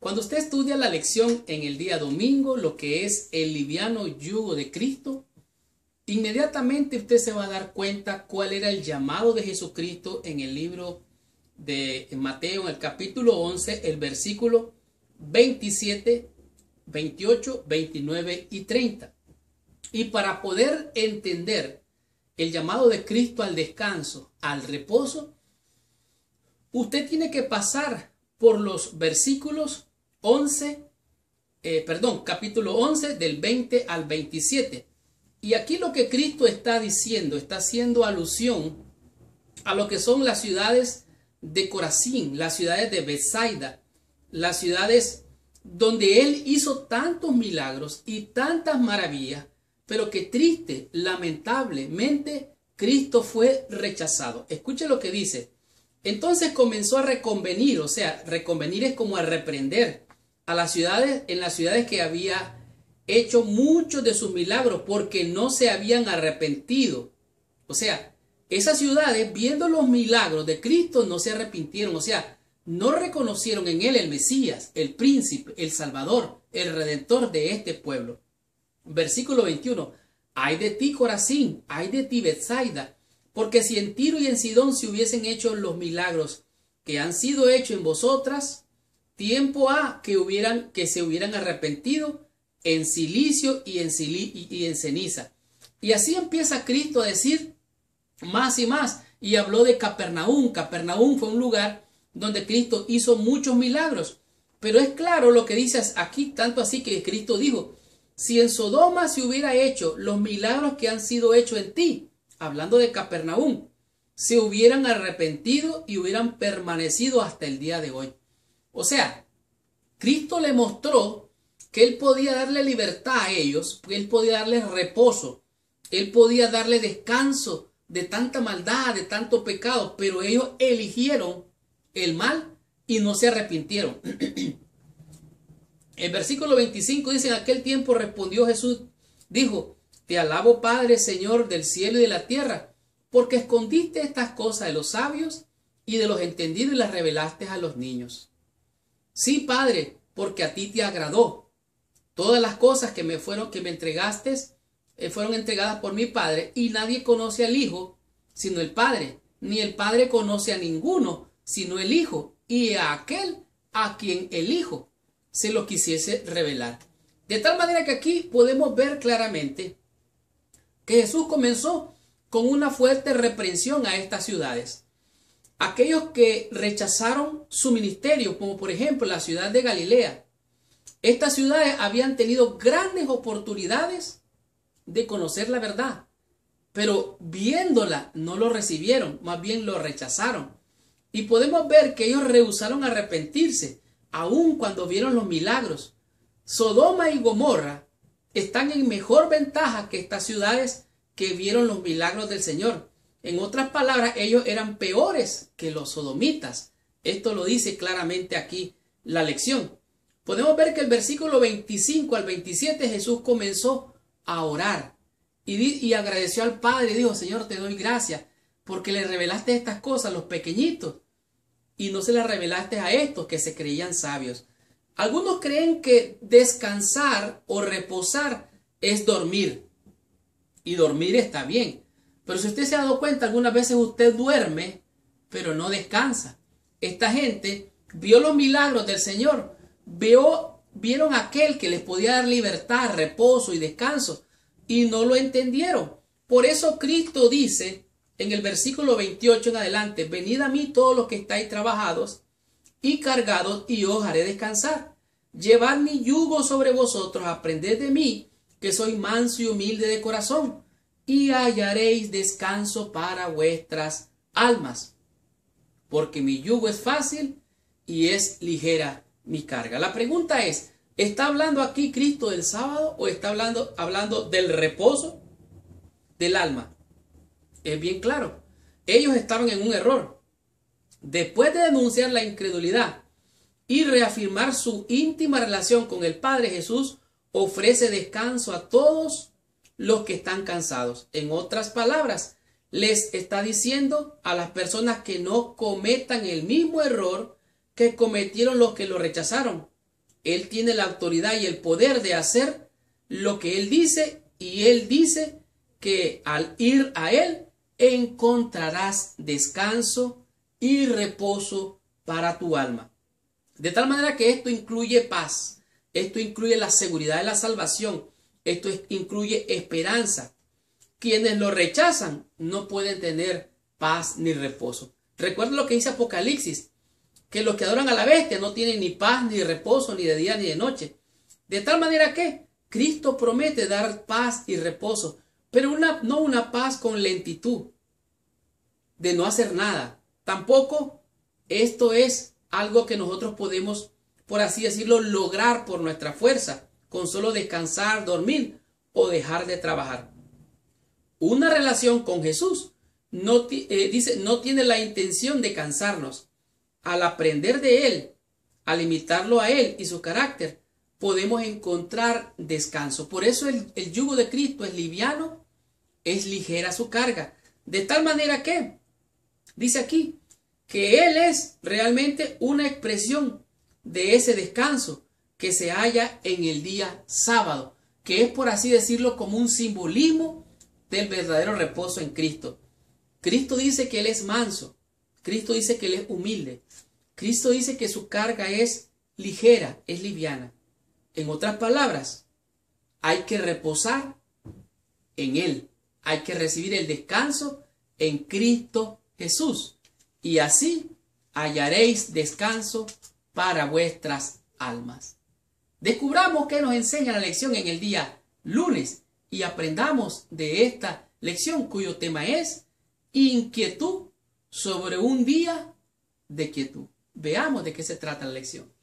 Cuando usted estudia la lección en el día domingo, lo que es el liviano yugo de Cristo, inmediatamente usted se va a dar cuenta cuál era el llamado de Jesucristo en el libro de Mateo, en el capítulo 11, el versículo 27, 28, 29 y 30. Y para poder entender el llamado de Cristo al descanso, al reposo, usted tiene que pasar por los versículos capítulo 11 del 20 al 27. Y aquí lo que Cristo está diciendo, está haciendo alusión a lo que son las ciudades de Corazín, las ciudades de Betsaida, las ciudades donde Él hizo tantos milagros y tantas maravillas, pero que triste, lamentablemente, Cristo fue rechazado. Escuche lo que dice. Entonces comenzó a reconvenir, o sea, reconvenir es como a reprender a las ciudades, en las ciudades que había hecho muchos de sus milagros porque no se habían arrepentido. O sea, esas ciudades, viendo los milagros de Cristo, no se arrepintieron, o sea, no reconocieron en Él el Mesías, el príncipe, el Salvador, el Redentor de este pueblo. Versículo 21. Ay de ti, Corazín, ay de ti, Betsaida, porque si en Tiro y en Sidón se hubiesen hecho los milagros que han sido hechos en vosotras, tiempo ha que se hubieran arrepentido en silicio y en ceniza. Y así empieza Cristo a decir más y más. Y habló de Capernaum. Capernaum fue un lugar donde Cristo hizo muchos milagros. Pero es claro lo que dice aquí, tanto así que Cristo dijo, si en Sodoma se hubiera hecho los milagros que han sido hechos en ti, hablando de Capernaum, se hubieran arrepentido y hubieran permanecido hasta el día de hoy. O sea, Cristo le mostró que Él podía darle libertad a ellos, que Él podía darles reposo, Él podía darle descanso de tanta maldad, de tanto pecado, pero ellos eligieron el mal y no se arrepintieron. El versículo 25 dice, en aquel tiempo respondió Jesús, dijo, te alabo Padre, Señor del cielo y de la tierra, porque escondiste estas cosas de los sabios y de los entendidos y las revelaste a los niños. Sí, Padre, porque a ti te agradó. Todas las cosas que me entregaste fueron entregadas por mi Padre, y nadie conoce al Hijo sino el Padre, ni el Padre conoce a ninguno sino el Hijo, y a aquel a quien el Hijo se lo quisiese revelar. De tal manera que aquí podemos ver claramente que Jesús comenzó con una fuerte reprensión a estas ciudades. Aquellos que rechazaron su ministerio, como por ejemplo la ciudad de Galilea. Estas ciudades habían tenido grandes oportunidades de conocer la verdad, pero viéndola no lo recibieron, más bien lo rechazaron. Y podemos ver que ellos rehusaron arrepentirse, aun cuando vieron los milagros. Sodoma y Gomorra están en mejor ventaja que estas ciudades que vieron los milagros del Señor. En otras palabras, ellos eran peores que los sodomitas. Esto lo dice claramente aquí la lección. Podemos ver que el versículo 25 al 27 Jesús comenzó a orar y agradeció al Padre y dijo, Señor, te doy gracias porque le revelaste estas cosas a los pequeñitos y no se las revelaste a estos que se creían sabios. Algunos creen que descansar o reposar es dormir, y dormir está bien, pero si usted se ha dado cuenta, algunas veces usted duerme pero no descansa. Esta gente vio los milagros del Señor, vieron aquel que les podía dar libertad, reposo y descanso, y no lo entendieron. Por eso Cristo dice en el versículo 28 en adelante, venid a mí todos los que estáis trabajados y cargados, y os haré descansar. Llevad mi yugo sobre vosotros, aprended de mí, que soy manso y humilde de corazón, y hallaréis descanso para vuestras almas, porque mi yugo es fácil y es ligera mi carga. La pregunta es, ¿está hablando aquí Cristo del sábado o está hablando del reposo del alma? Es bien claro, ellos estaban en un error. Después de denunciar la incredulidad y reafirmar su íntima relación con el Padre, Jesús ofrece descanso a todos los que están cansados. En otras palabras, les está diciendo a las personas que no cometan el mismo error que cometieron los que lo rechazaron. Él tiene la autoridad y el poder de hacer lo que Él dice, y Él dice que al ir a Él encontrarás descanso y reposo para tu alma. De tal manera que esto incluye paz, esto incluye la seguridad de la salvación, esto incluye esperanza. Quienes lo rechazan no pueden tener paz ni reposo. Recuerda lo que dice Apocalipsis, que los que adoran a la bestia no tienen ni paz ni reposo, ni de día ni de noche. De tal manera que Cristo promete dar paz y reposo, pero no una paz con lentitud, de no hacer nada. Tampoco esto es algo que nosotros podemos, por así decirlo, lograr por nuestra fuerza, con solo descansar, dormir o dejar de trabajar. Una relación con Jesús no tiene la intención de cansarnos. Al aprender de Él, al imitarlo a Él y su carácter, podemos encontrar descanso. Por eso el yugo de Cristo es liviano, es ligera su carga. De tal manera que, dice aquí, que Él es realmente una expresión de ese descanso que se halla en el día sábado, que es, por así decirlo, como un simbolismo del verdadero reposo en Cristo. Cristo dice que Él es manso. Cristo dice que Él es humilde. Cristo dice que su carga es ligera, es liviana. En otras palabras, hay que reposar en Él. Hay que recibir el descanso en Cristo Jesús. Y así hallaréis descanso para vuestras almas. Descubramos qué nos enseña la lección en el día lunes y aprendamos de esta lección cuyo tema es inquietud sobre un día de quietud. Veamos de qué se trata la lección.